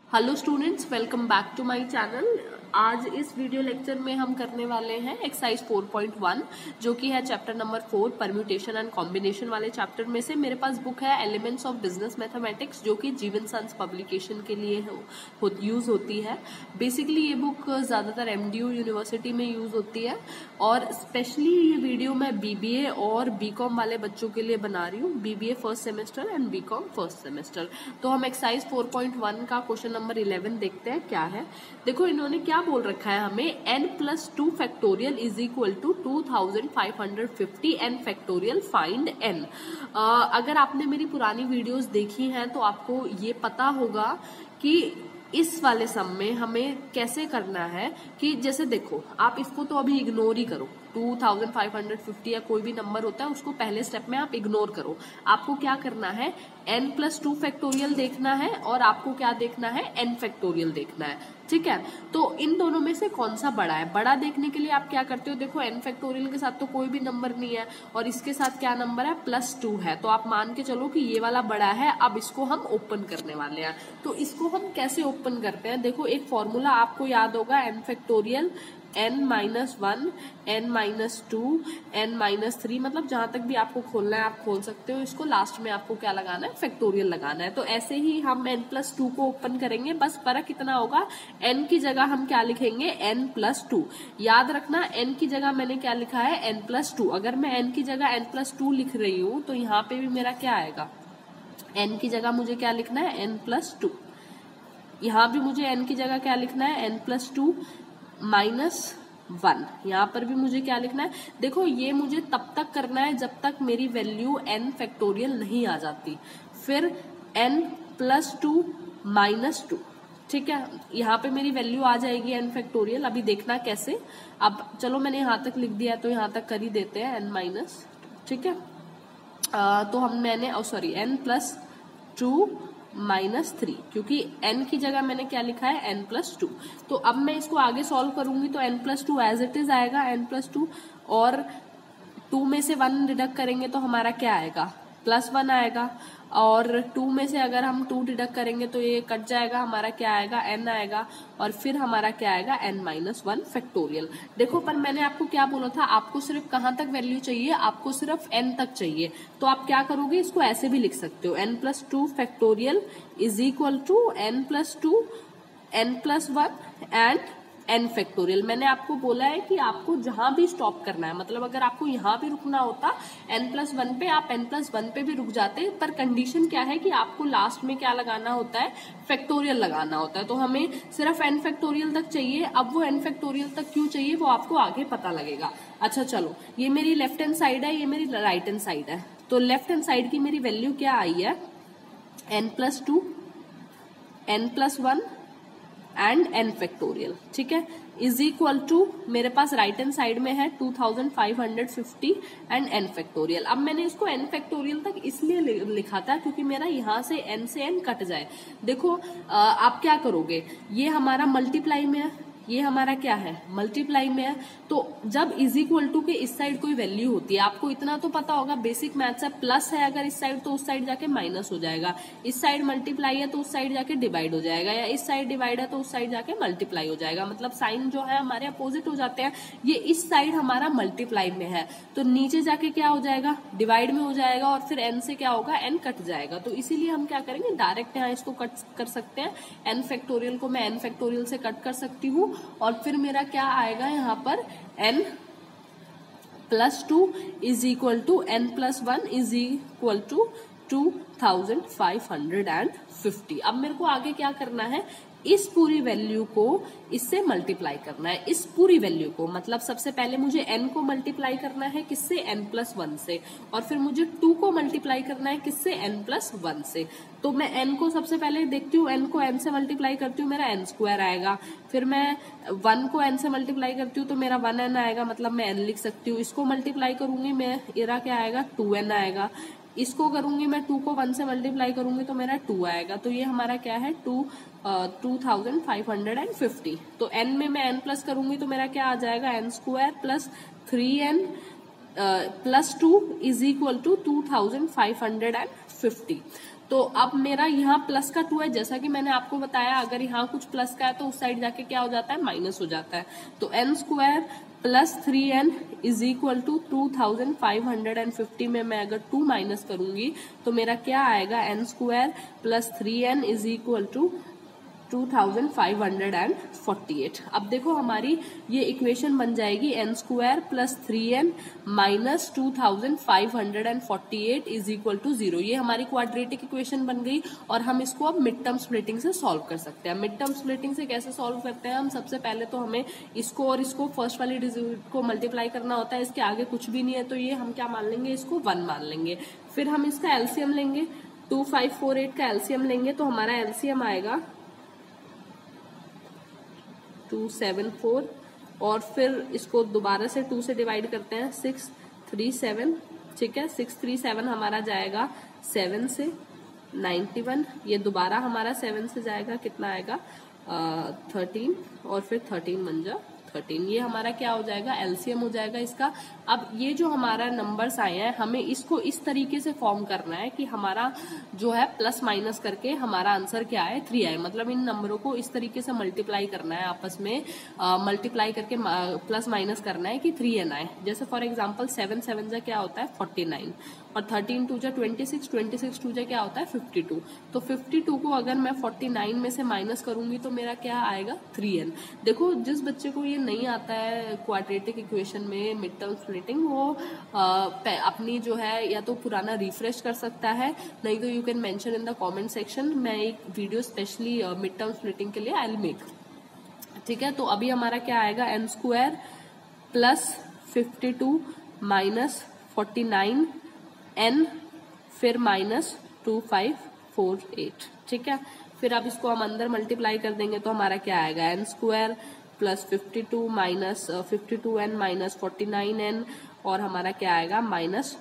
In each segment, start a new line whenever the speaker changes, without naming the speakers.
Hello students, welcome back to my channel. आज इस video lecture में हम करने वाले हैं एक्सरसाइज 4.1 जो कि है chapter number 4 permutation and combination वाले चैप्टर में से। मेरे पास बुक है एलिमेंट्स ऑफ बिजनेस मैथमेटिक्स जो कि जीवन सन्स पब्लिकेशन के लिए यूज होती है। बेसिकली ये बुक ज्यादातर एमडीयू यूनिवर्सिटी में यूज होती है और स्पेशली ये वीडियो मैं बीबीए और बीकॉम वाले बच्चों के लिए बना रही हूँ, BBA first semester and BCom first semester. तो हम एक्सरसाइज 4.1 का क्वेश्चन नंबर 11 देखते हैं क्या है। देखो इन्होंने क्या बोल रखा है हमें, n+2 factorial is equal to 2550 n factorial find n। अगर आपने मेरी पुरानी वीडियोस देखी हैं तो आपको ये पता होगा कि इस वाले सम में हमें कैसे करना है कि जैसे देखो आप इसको तो अभी इग्नोर ही करो, 2550 या कोई भी नंबर होता है उसको पहले स्टेप में आप इग्नोर करो। आपको क्या करना है, n+2 फैक्टोरियल देखना है और आपको क्या देखना है, n फैक्टोरियल देखना है। ठीक है, तो इन दोनों में से कौन सा बड़ा है? बड़ा देखने के लिए आप क्या करते हो, देखो n फैक्टोरियल के साथ तो कोई भी नंबर नहीं है और इसके साथ क्या नंबर है, +2 है, तो आप मान के चलो कि ये वाला बड़ा है। अब इसको हम ओपन करने वाले हैं। तो इसको हम कैसे ओपन करते हैं, देखो एक फॉर्मूला आपको याद होगा, n factorial n-1 n-2 n-3, मतलब जहां तक भी आपको खोलना है आप खोल सकते हो इसको। लास्ट में आपको क्या लगाना है, फैक्टोरियल लगाना है। तो ऐसे ही हम n+2 को ओपन करेंगे, बस फर्क कितना होगा, n की जगह हम क्या लिखेंगे, n+2। याद रखना n की जगह मैंने क्या लिखा है, n+2। अगर मैं n की जगह n+2 लिख रही हूं तो यहाँ पे भी मेरा क्या आएगा, n की जगह मुझे क्या लिखना है, n+2। यहाँ भी मुझे n की जगह क्या लिखना है, n+2 -1। यहाँ पर भी मुझे क्या लिखना है, देखो ये मुझे तब तक करना है जब तक मेरी वैल्यू n फैक्टोरियल नहीं आ जाती। फिर n+2 -2, ठीक है, यहाँ पे मेरी वैल्यू आ जाएगी n फैक्टोरियल। अभी देखना कैसे, अब चलो मैंने यहाँ तक लिख दिया तो यहाँ तक कर ही देते हैं n-, ठीक है। तो हम मैंने n+2 -3, क्योंकि n की जगह मैंने क्या लिखा है, n+2। तो अब मैं इसको आगे सॉल्व करूंगी तो n+2 एज इट इज आएगा, n+2 और 2 में से 1 डिडक्ट करेंगे तो हमारा क्या आएगा, +1 आएगा। और 2 में से अगर हम 2 डिडक्ट करेंगे तो ये कट जाएगा, हमारा क्या आएगा, n आएगा। और फिर हमारा क्या आएगा, n-1 फैक्टोरियल। देखो पर मैंने आपको क्या बोला था, आपको सिर्फ कहां तक वैल्यू चाहिए, आपको सिर्फ n तक चाहिए। तो आप क्या करोगे, इसको ऐसे भी लिख सकते हो, n+2 factorial is equal to n+2 n+1 and n factorial. मैंने आपको बोला है कि आपको जहां भी स्टॉप करना है, मतलब अगर आपको यहां भी रुकना होता n+1 पे, आप n+1 पे भी रुक जाते, पर कंडीशन क्या है कि आपको लास्ट में क्या लगाना होता है, फैक्टोरियल लगाना होता है। तो हमें सिर्फ n फैक्टोरियल तक चाहिए। अब वो n फैक्टोरियल तक क्यों चाहिए वो आपको आगे पता लगेगा। अच्छा चलो, ये मेरी लेफ्ट हैंड साइड है, ये मेरी राइट हैंड साइड है। तो लेफ्ट हैंड साइड की मेरी वैल्यू क्या आई है, n+2 n+1 and n factorial, ठीक है, इज इक्वल टू मेरे पास राइट हैंड साइड में है 2550 एंड n फैक्टोरियल। अब मैंने इसको n फैक्टोरियल तक इसलिए लिखा था क्योंकि मेरा यहाँ से n से n कट जाए। देखो आप क्या करोगे, ये हमारा मल्टीप्लाई में है, ये हमारा क्या है, मल्टीप्लाई में है। तो जब इज इक्वल टू के इस साइड कोई वैल्यू होती है, आपको इतना तो पता होगा, बेसिक मैथ्स है, प्लस है अगर इस साइड तो उस साइड जाके माइनस हो जाएगा, इस साइड मल्टीप्लाई है तो उस साइड जाके डिवाइड हो जाएगा, या इस साइड डिवाइड है तो उस साइड जाके मल्टीप्लाई हो जाएगा। मतलब साइन जो है हमारे अपोजिट हो जाते हैं। ये इस साइड हमारा मल्टीप्लाई में है तो नीचे जाके क्या हो जाएगा, डिवाइड में हो जाएगा और फिर n से क्या होगा, n कट जाएगा। तो इसीलिए हम क्या करेंगे, डायरेक्ट यहाँ इसको कट कर सकते हैं, n फैक्टोरियल को मैं n फैक्टोरियल से कट कर सकती हूँ और फिर मेरा क्या आएगा यहाँ पर, n+2 is equal to n+1 is equal to 2550। अब मेरे को आगे क्या करना है, इस पूरी वैल्यू को इससे मल्टीप्लाई करना है, इस पूरी वैल्यू को, मतलब सबसे पहले मुझे n को मल्टीप्लाई करना है किससे, n+1 से, और फिर मुझे 2 को मल्टीप्लाई करना है किससे, n+1 से। तो मैं n को सबसे पहले देखती हूँ, n को n से मल्टीप्लाई करती हूँ, मेरा n² आएगा। फिर मैं 1 को n से मल्टीप्लाई करती हूँ तो मेरा 1n आएगा, मतलब मैं n लिख सकती हूँ। इसको मल्टीप्लाई करूंगी मैं, मेरा क्या आएगा, 2n आएगा। इसको करूंगी मैं, 2 को 1 से मल्टीप्लाई करूंगी तो मेरा 2 आएगा। तो ये हमारा क्या है, 2550। तो n में मैं n प्लस करूंगी तो मेरा क्या आ जाएगा, n² plus 3n +2 is equal to 2550। तो अब मेरा यहाँ प्लस का 2 है, जैसा कि मैंने आपको बताया अगर यहाँ कुछ प्लस का है तो उस साइड जाके क्या हो जाता है, माइनस हो जाता है। तो n square plus 3n is equal to 2550 में मैं अगर 2 माइनस करूंगी तो मेरा क्या आएगा, n square plus 3n is equal to 2548। अब देखो हमारी ये इक्वेशन बन जाएगी n square plus 3n minus 2548 is equal to 0। ये हमारी क्वाड्रेटिक इक्वेशन बन गई और हम इसको अब मिड टर्म स्प्लिटिंग से सॉल्व कर सकते हैं। मिड टर्म स्प्लिटिंग से कैसे सॉल्व करते हैं हम, सबसे पहले तो हमें इसको और इसको फर्स्ट वाली डिजिट को मल्टीप्लाई करना होता है, इसके आगे कुछ भी नहीं है तो ये हम क्या मान लेंगे, इसको 1 मान लेंगे। फिर हम इसका एलसीएम लेंगे, 2548 का एलसीएम लेंगे तो हमारा एलसीएम आएगा 274 और फिर इसको दोबारा से 2 से डिवाइड करते हैं 637, ठीक है। 637 हमारा जाएगा 7 से 91, ये दोबारा हमारा 7 से जाएगा, कितना आएगा 13 और फिर 13 बन जा 13। ये हमारा क्या हो जाएगा, एलसीएम हो जाएगा इसका। अब ये जो हमारा नंबर्स आए हैं हमें इसको इस तरीके से फॉर्म करना है कि हमारा जो है प्लस माइनस करके हमारा आंसर क्या है, 3 आए। मतलब इन नंबरों को इस तरीके से मल्टीप्लाई करना है आपस में, मल्टीप्लाई करके प्लस माइनस करना है कि 3n आए। जैसे फॉर एग्जाम्पल 7 7 जा क्या होता है 49 और 13 2 जा 26, 26 2 जा क्या होता है 52। तो 52 को अगर मैं 49 में से माइनस करूंगी तो मेरा क्या आएगा 3n। देखो जिस बच्चे को ये नहीं आता है क्वाड्रेटिक इक्वेशन में मिड टर्म स्प्लिटिंग, वो अपनी जो है या तो पुराना रिफ्रेश कर सकता है, नहीं तो you can mention in the comment section. मैं एक video specially mid term splitting के लिए आई विल मेक, ठीक है। तो अभी हमारा क्या आएगा, n square plus 52 minus 49 n फिर माइनस 2548, ठीक है। फिर अब इसको हम अंदर मल्टीप्लाई कर देंगे तो हमारा क्या आएगा, n square plus 52 minus 52n minus 49n और हमारा क्या आएगा माइनस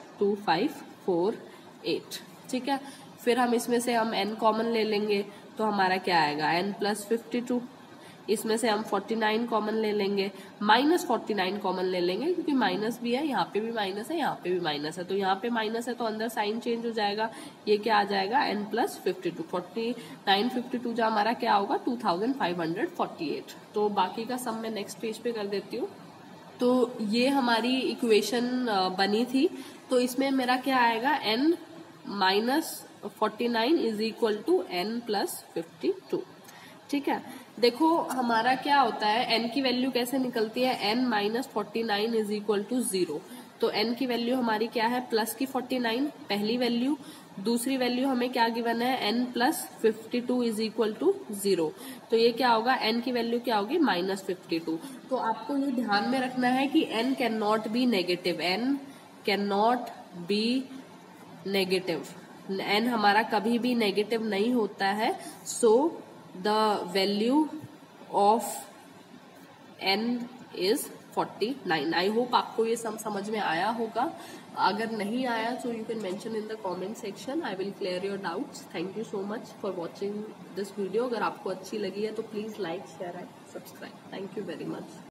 2548, ठीक है। फिर हम इसमें से हम n कॉमन ले लेंगे तो हमारा क्या आएगा n प्लस 52, इसमें से हम 49 कॉमन ले लेंगे, माइनस 49 कॉमन ले लेंगे क्योंकि माइनस भी है, यहाँ पे भी माइनस है, यहाँ पे भी माइनस है, तो यहाँ पे माइनस है तो अंदर साइन चेंज हो जाएगा। ये क्या आ जाएगा n प्लस 52, 49 52 जो हमारा क्या होगा 2548। तो बाकी का सम मैं नेक्स्ट पेज पे कर देती हूँ। तो ये हमारी इक्वेशन बनी थी, तो इसमें मेरा क्या आएगा n minus 49 is equal to n plus 52, ठीक है। देखो हमारा क्या होता है, n की वैल्यू कैसे निकलती है, n minus 49 is equal to 0। तो n की वैल्यू हमारी क्या है, प्लस की 49 पहली वैल्यू, दूसरी वैल्यू हमें क्या गिवन है n plus 52 is equal to 0। तो ये क्या होगा, n की वैल्यू क्या होगी माइनस 52। तो आपको ये ध्यान में रखना है कि n can not be negative, n can not be negative, n हमारा कभी भी नेगेटिव नहीं होता है। So the value of n is 49। I hope आपको ये सब समझ में आया होगा। अगर नहीं आया so you can mention in the comment section, I will clear your doubts। Thank you so much for watching this video। अगर आपको अच्छी लगी है तो please like share and subscribe. Thank you very much.